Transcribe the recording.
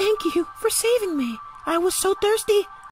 Thank you for saving me. I was so thirsty.